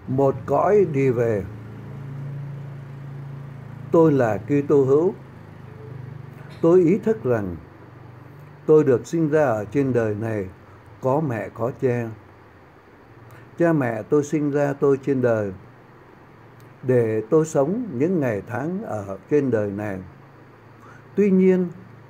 Một cõi đi về. Tôi là Kitô hữu. Tôi ý thức rằng tôi được sinh ra ở trên đời này có mẹ có cha. Cha mẹ tôi sinh ra tôi trên đời để tôi sống những ngày tháng ở trên đời này. Tuy nhiên,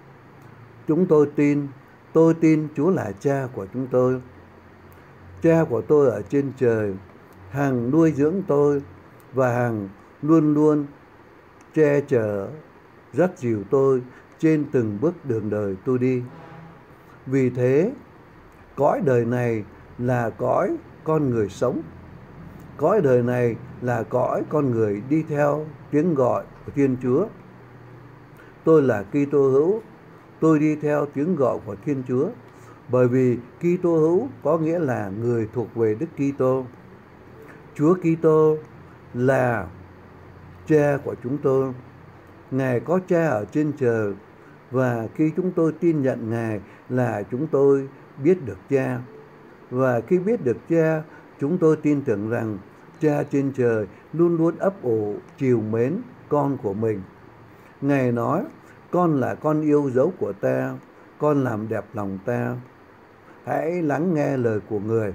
tôi tin Chúa là cha của chúng tôi. Cha của tôi ở trên trời, hằng nuôi dưỡng tôi và hằng luôn luôn che chở, dắt dìu tôi trên từng bước đường đời tôi đi. Vì thế, cõi đời này là cõi con người sống. Cõi đời này là cõi con người đi theo tiếng gọi của Thiên Chúa. Tôi là Kitô hữu, tôi đi theo tiếng gọi của Thiên Chúa, bởi vì Kitô hữu có nghĩa là người thuộc về Đức Kitô. Chúa Kitô là cha của chúng tôi. Ngài có cha ở trên trời, và khi chúng tôi tin nhận Ngài là chúng tôi biết được cha. Và khi biết được cha, chúng tôi tin tưởng rằng cha trên trời luôn luôn ấp ủ trìu mến con của mình. Ngài nói, con là con yêu dấu của ta, con làm đẹp lòng ta. Hãy lắng nghe lời của người.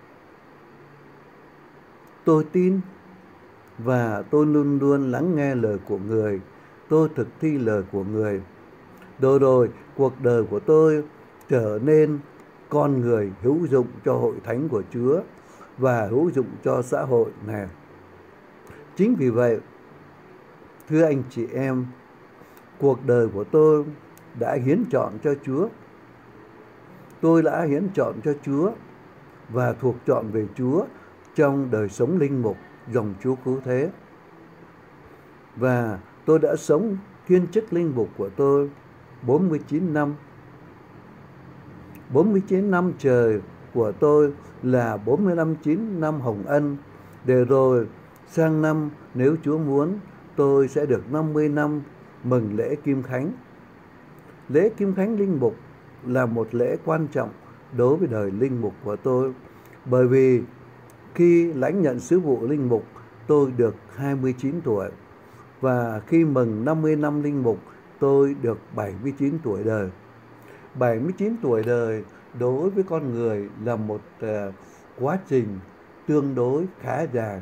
Tôi tin và tôi luôn luôn lắng nghe lời của người. Tôi thực thi lời của người. Rồi cuộc đời của tôi trở nên con người hữu dụng cho hội thánh của Chúa và hữu dụng cho xã hội này. Chính vì vậy, thưa anh chị em, cuộc đời của tôi đã hiến chọn cho Chúa. Tôi đã hiến chọn cho Chúa và thuộc chọn về Chúa trong đời sống linh mục dòng Chúa Cứu Thế. Và tôi đã sống thiên chức linh mục của tôi 49 năm. 49 năm trời của tôi là 49 năm hồng ân, để rồi sang năm nếu Chúa muốn tôi sẽ được 50 năm mừng lễ Kim Khánh. Lễ Kim Khánh linh mục là một lễ quan trọng đối với đời linh mục của tôi, bởi vì khi lãnh nhận sứ vụ linh mục tôi được 29 tuổi, và khi mừng 50 năm linh mục tôi được 79 tuổi đời. 79 tuổi đời đối với con người là một quá trình tương đối khá dài.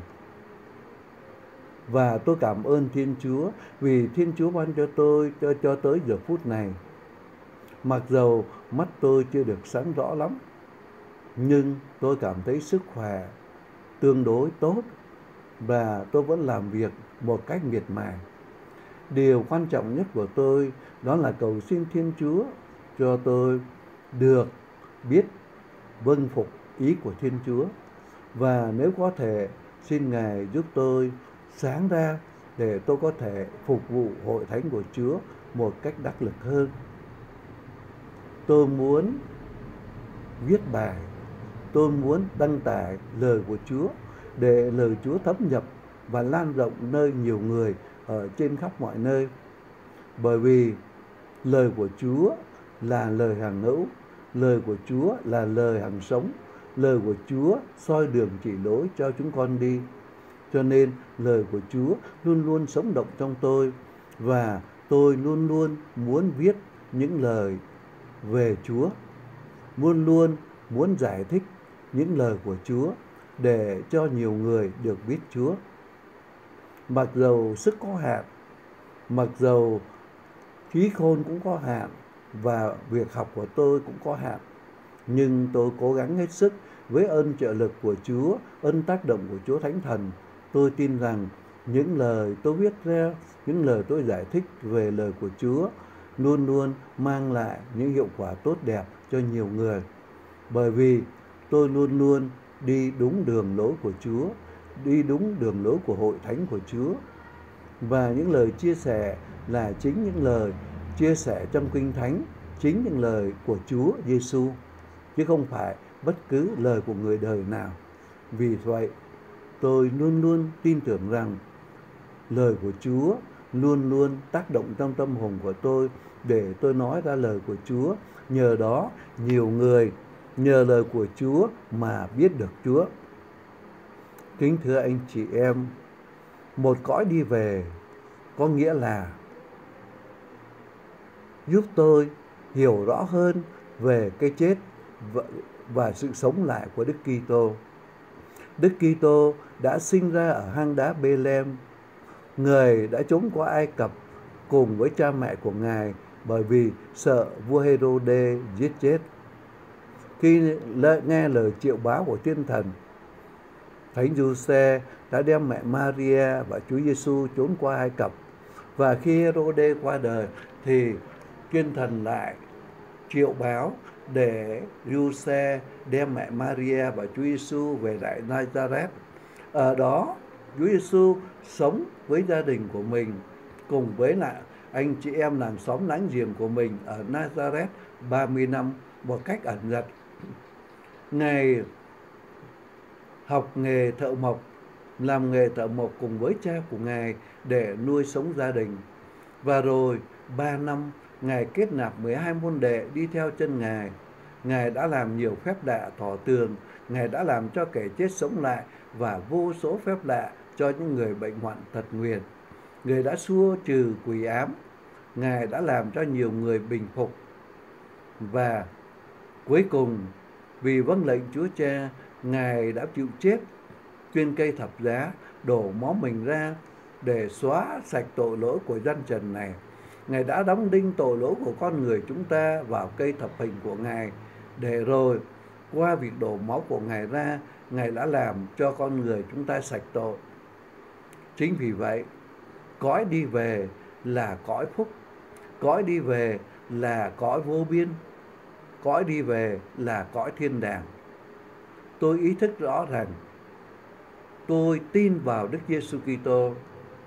Và tôi cảm ơn Thiên Chúa vì Thiên Chúa ban cho tôi cho tới giờ phút này. Mặc dầu mắt tôi chưa được sáng rõ lắm, nhưng tôi cảm thấy sức khỏe tương đối tốt và tôi vẫn làm việc một cách miệt mài. Điều quan trọng nhất của tôi đó là cầu xin Thiên Chúa cho tôi được biết vâng phục ý của Thiên Chúa, và nếu có thể xin Ngài giúp tôi sáng ra để tôi có thể phục vụ hội thánh của Chúa một cách đắc lực hơn. Tôi muốn viết bài, tôi muốn đăng tải lời của Chúa để lời Chúa thấm nhập và lan rộng nơi nhiều người ở trên khắp mọi nơi. Bởi vì lời của Chúa là lời hằng hữu, lời của Chúa là lời hằng sống, lời của Chúa soi đường chỉ lối cho chúng con đi. Cho nên lời của Chúa luôn luôn sống động trong tôi, và tôi luôn luôn muốn viết những lời về Chúa, luôn luôn muốn giải thích những lời của Chúa để cho nhiều người được biết Chúa. Mặc dầu sức có hạn, mặc dầu trí khôn cũng có hạn và việc học của tôi cũng có hạn, nhưng tôi cố gắng hết sức với ơn trợ lực của Chúa, ơn tác động của Chúa Thánh Thần. Tôi tin rằng những lời tôi viết ra, những lời tôi giải thích về lời của Chúa luôn luôn mang lại những hiệu quả tốt đẹp cho nhiều người. Bởi vì tôi luôn luôn đi đúng đường lối của Chúa, đi đúng đường lối của hội thánh của Chúa. Và những lời chia sẻ là chính những lời chia sẻ trong Kinh Thánh, chính những lời của Chúa Giêsu, chứ không phải bất cứ lời của người đời nào. Vì vậy, tôi luôn luôn tin tưởng rằng lời của Chúa luôn luôn tác động trong tâm hồn của tôi để tôi nói ra lời của Chúa. Nhờ đó, nhiều người nhờ lời của Chúa mà biết được Chúa. Kính thưa anh chị em, một cõi đi về có nghĩa là giúp tôi hiểu rõ hơn về cái chết và sự sống lại của Đức Kitô. Đức Kitô đã sinh ra ở hang đá Bê-lem. Người đã trốn qua Ai Cập cùng với cha mẹ của Ngài bởi vì sợ vua Hê-rô-đê giết chết. Khi nghe lời triệu báo của thiên thần, Thánh Giuse đã đem mẹ Maria và Chúa Giêsu trốn qua Ai Cập. Và khi Hê-rô-đê qua đời thì thiên thần lại triệu báo để Giuse đem mẹ Maria và Chúa Giêsu về lại Nazareth. Ở đó Chúa Giêsu sống với gia đình của mình cùng với lại anh chị em làng xóm láng giềng của mình ở Nazareth 30 năm một cách ẩn dật. Ngài học nghề thợ mộc, làm nghề thợ mộc cùng với cha của Ngài để nuôi sống gia đình. Và rồi 3 năm Ngài kết nạp 12 môn đệ đi theo chân Ngài. Ngài đã làm nhiều phép lạ tỏ tường, Ngài đã làm cho kẻ chết sống lại và vô số phép lạ cho những người bệnh hoạn tật nguyền. Người đã xua trừ quỷ ám, Ngài đã làm cho nhiều người bình phục. Và cuối cùng, vì vâng lệnh Chúa Cha, Ngài đã chịu chết trên cây thập giá, đổ máu mình ra để xóa sạch tội lỗi của dân trần này. Ngài đã đóng đinh tội lỗi của con người chúng ta vào cây thập hình của Ngài, để rồi qua việc đổ máu của Ngài ra, Ngài đã làm cho con người chúng ta sạch tội. Chính vì vậy, cõi đi về là cõi phúc, cõi đi về là cõi vô biên, cõi đi về là cõi thiên đàng. Tôi ý thức rõ rằng tôi tin vào Đức Giêsu Kitô.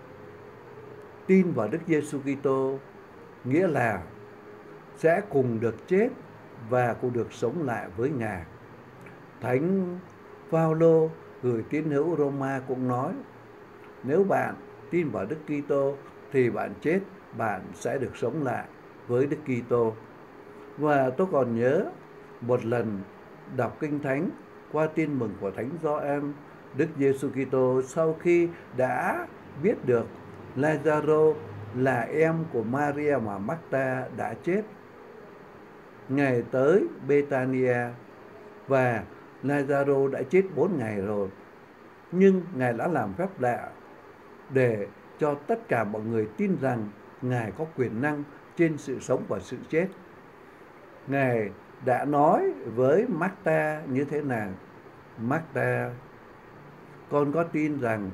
Tin vào Đức Giêsu Kitô nghĩa là sẽ cùng được chết và cùng được sống lại với Ngài. Thánh Phaolô gửi tín hữu Roma cũng nói, nếu bạn tin vào Đức Kitô thì bạn chết, bạn sẽ được sống lại với Đức Kitô. Và tôi còn nhớ một lần đọc Kinh Thánh qua tin mừng của Thánh Gioan, Đức Giêsu Kitô sau khi đã biết được Lazaro là em của Maria mà Marta đã chết, Ngài tới Bethania và Lazaro đã chết 4 ngày rồi. Nhưng Ngài đã làm phép lạ để cho tất cả mọi người tin rằng Ngài có quyền năng trên sự sống và sự chết. Ngài đã nói với Marta như thế nào? Marta, con có tin rằng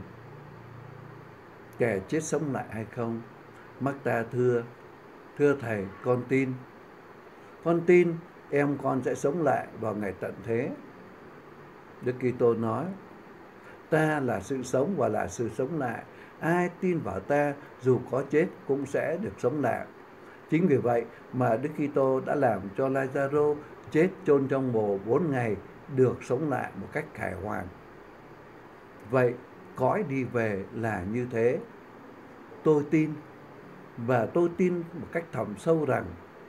kẻ chết sống lại hay không? Marta thưa Thầy, con tin. Con tin em con sẽ sống lại vào ngày tận thế. Đức Kitô nói, ta là sự sống và là sự sống lại. Ai tin vào ta dù có chết cũng sẽ được sống lại. Chính vì vậy mà Đức Kitô đã làm cho Lazaro chết chôn trong mồ 4 ngày được sống lại một cách khải hoàn. Vậy cõi đi về là như thế. Tôi tin, và tôi tin một cách thẳm sâu rằng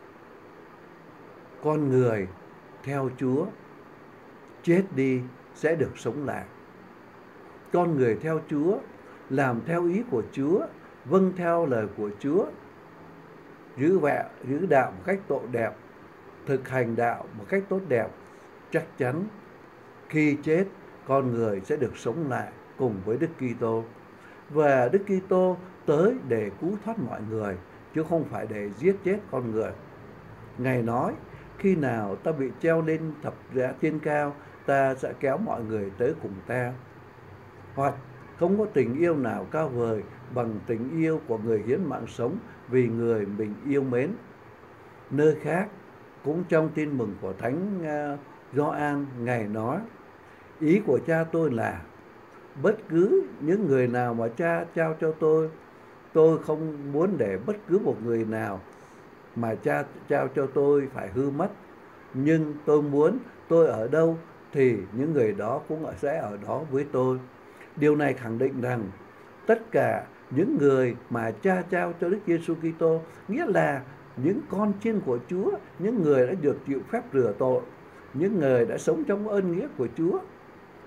con người theo Chúa chết đi sẽ được sống lại. Con người theo Chúa, làm theo ý của Chúa, vâng theo lời của Chúa, giữ đạo một cách tốt đẹp, thực hành đạo một cách tốt đẹp, chắc chắn khi chết con người sẽ được sống lại cùng với Đức Kitô. Và Đức Kitô tới để cứu thoát mọi người, chứ không phải để giết chết con người. Ngài nói, khi nào ta bị treo lên thập giá trên cao, ta sẽ kéo mọi người tới cùng ta. Hoặc không có tình yêu nào cao vời bằng tình yêu của người hiến mạng sống vì người mình yêu mến. Nơi khác, cũng trong tin mừng của Thánh Gioan, Ngài nói, ý của cha tôi là bất cứ những người nào mà cha trao cho tôi không muốn để bất cứ một người nào mà cha trao cho tôi phải hư mất. Nhưng tôi muốn tôi ở đâu thì những người đó cũng sẽ ở đó với tôi. Điều này khẳng định rằng tất cả những người mà cha trao cho Đức Giêsu Kitô, nghĩa là những con chiên của Chúa, những người đã được chịu phép rửa tội, những người đã sống trong ơn nghĩa của Chúa,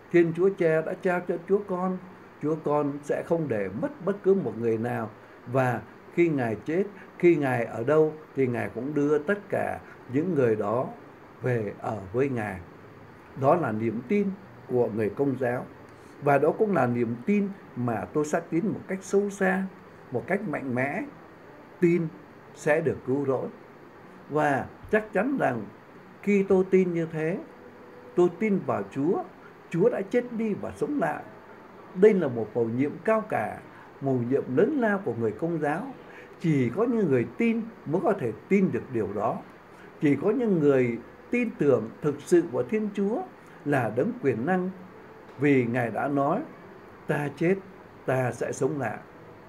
Thiên Chúa Cha đã trao cho Chúa Con sẽ không để mất bất cứ một người nào, và khi Ngài chết, khi Ngài ở đâu thì Ngài cũng đưa tất cả những người đó về ở với Ngài. Đó là niềm tin của người Công giáo, và đó cũng là niềm tin mà tôi xác tín một cách sâu xa, một cách mạnh mẽ. Tin sẽ được cứu rỗi, và chắc chắn rằng khi tôi tin như thế, tôi tin vào Chúa, Chúa đã chết đi và sống lại. Đây là một mầu nhiệm cao cả, mầu nhiệm lớn lao của người Công giáo. Chỉ có những người tin mới có thể tin được điều đó. Chỉ có những người tin tưởng thực sự vào Thiên Chúa là đấng quyền năng, vì Ngài đã nói, ta chết, ta sẽ sống lại.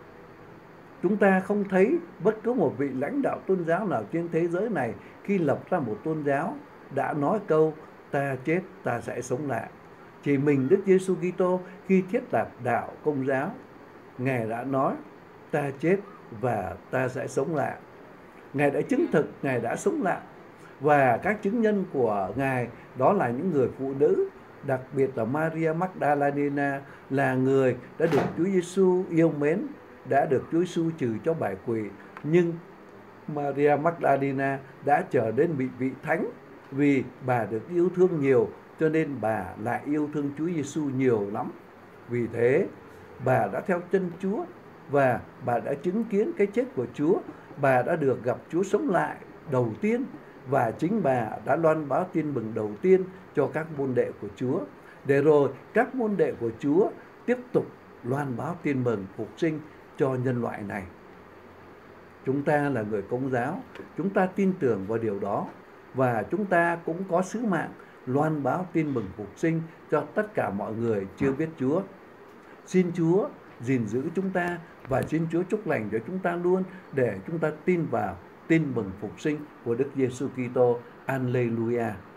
Chúng ta không thấy bất cứ một vị lãnh đạo tôn giáo nào trên thế giới này khi lập ra một tôn giáo đã nói câu ta chết, ta sẽ sống lại. Chỉ mình Đức Giêsu Kitô khi thiết lập đạo Công giáo, Ngài đã nói ta chết và ta sẽ sống lại. Ngài đã chứng thực Ngài đã sống lại, và các chứng nhân của Ngài đó là những người phụ nữ, đặc biệt là Maria Magdalena, là người đã được Chúa Giêsu yêu mến, đã được Chúa Giêsu trừ cho bài quỷ. Nhưng Maria Magdalena đã trở nên bị vị thánh, vì bà được yêu thương nhiều, cho nên bà lại yêu thương Chúa Giêsu nhiều lắm. Vì thế bà đã theo chân Chúa, và bà đã chứng kiến cái chết của Chúa. Bà đã được gặp Chúa sống lại đầu tiên, và chính bà đã loan báo tin mừng đầu tiên cho các môn đệ của Chúa, để rồi các môn đệ của Chúa tiếp tục loan báo tin mừng phục sinh cho nhân loại này. Chúng ta là người Công giáo, chúng ta tin tưởng vào điều đó, và chúng ta cũng có sứ mạng loan báo tin mừng phục sinh cho tất cả mọi người chưa biết Chúa. Xin Chúa gìn giữ chúng ta, và xin Chúa chúc lành cho chúng ta luôn, để chúng ta tin vào tin mừng phục sinh của Đức Giêsu Kitô. Alleluia.